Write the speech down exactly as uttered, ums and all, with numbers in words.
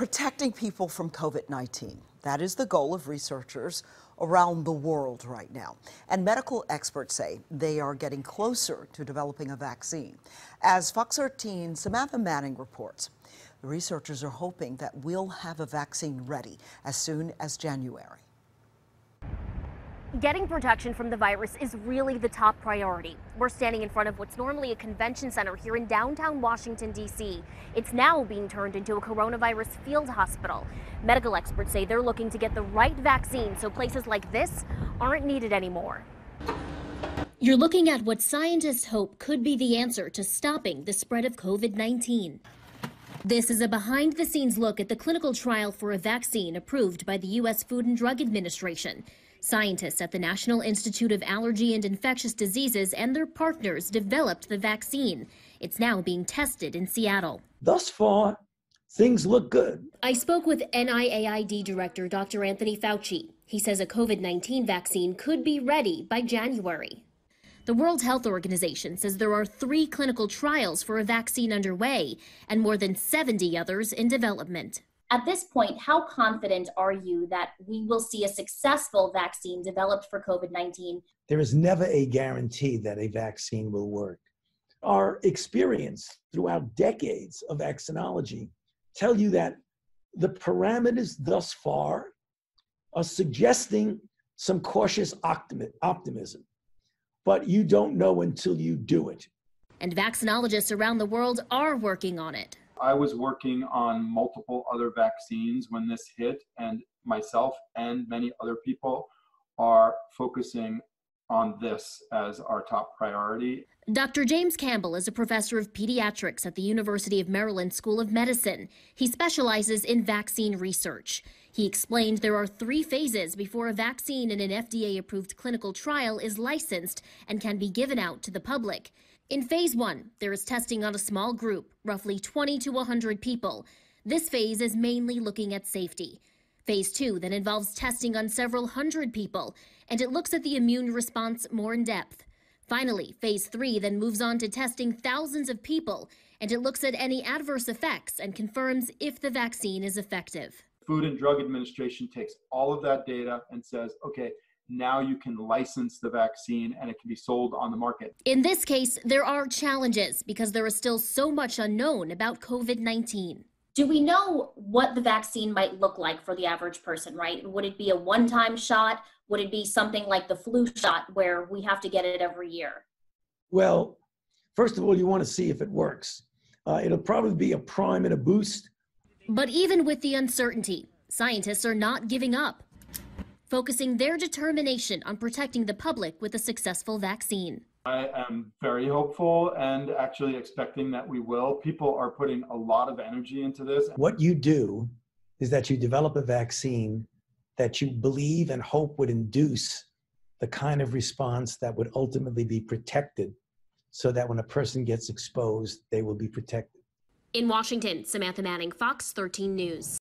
protecting people from COVID nineteen. That is the goal of researchers around the world right now. And medical experts say they are getting closer to developing a vaccine. As Fox thirteen's Samantha Manning reports, the researchers are hoping that we'll have a vaccine ready as soon as January. Getting protection from the virus is really the top priority. We're standing in front of what's normally a convention center here in downtown Washington, D C It's now being turned into a coronavirus field hospital. Medical experts say they're looking to get the right vaccine so places like this aren't needed anymore. You're looking at what scientists hope could be the answer to stopping the spread of COVID nineteen. This is a behind-the-scenes look at the clinical trial for a vaccine approved by the U S Food and Drug Administration. Scientists at the National Institute of Allergy and Infectious Diseases and their partners developed the vaccine. It's now being tested in Seattle. Thus far, things look good. I spoke with N I A I D Director Doctor Anthony Fauci. He says a COVID nineteen vaccine could be ready by January. The World Health Organization says there are three clinical trials for a vaccine underway and more than seventy others in development. At this point, how confident are you that we will see a successful vaccine developed for COVID nineteen? There is never a guarantee that a vaccine will work. Our experience throughout decades of vaccinology tell you that the parameters thus far are suggesting some cautious optimi- optimism, but you don't know until you do it. And vaccinologists around the world are working on it. I was working on multiple other vaccines when this hit, and myself and many other people are focusing on this as our top priority. Doctor James Campbell is a professor of pediatrics at the University of Maryland School of Medicine. He specializes in vaccine research. He explained there are three phases before a vaccine in an F D A-approved clinical trial is licensed and can be given out to the public. In phase one, there is testing on a small group, roughly twenty to one hundred people. This phase is mainly looking at safety. Phase two then involves testing on several hundred people, and it looks at the immune response more in depth. Finally, phase three then moves on to testing thousands of people, and it looks at any adverse effects and confirms if the vaccine is effective. Food and Drug Administration takes all of that data and says, okay, now you can license the vaccine and it can be sold on the market. In this case, there are challenges because there is still so much unknown about COVID nineteen. Do we know what the vaccine might look like for the average person, right? Would it be a one-time shot? Would it be something like the flu shot where we have to get it every year? Well, first of all, you want to see if it works. Uh, it'll probably be a prime and a boost. But even with the uncertainty, scientists are not giving up, focusing their determination on protecting the public with a successful vaccine. I am very hopeful and actually expecting that we will. People are putting a lot of energy into this. What you do is that you develop a vaccine that you believe and hope would induce the kind of response that would ultimately be protected so that when a person gets exposed, they will be protected. In Washington, Samantha Manning, Fox thirteen News.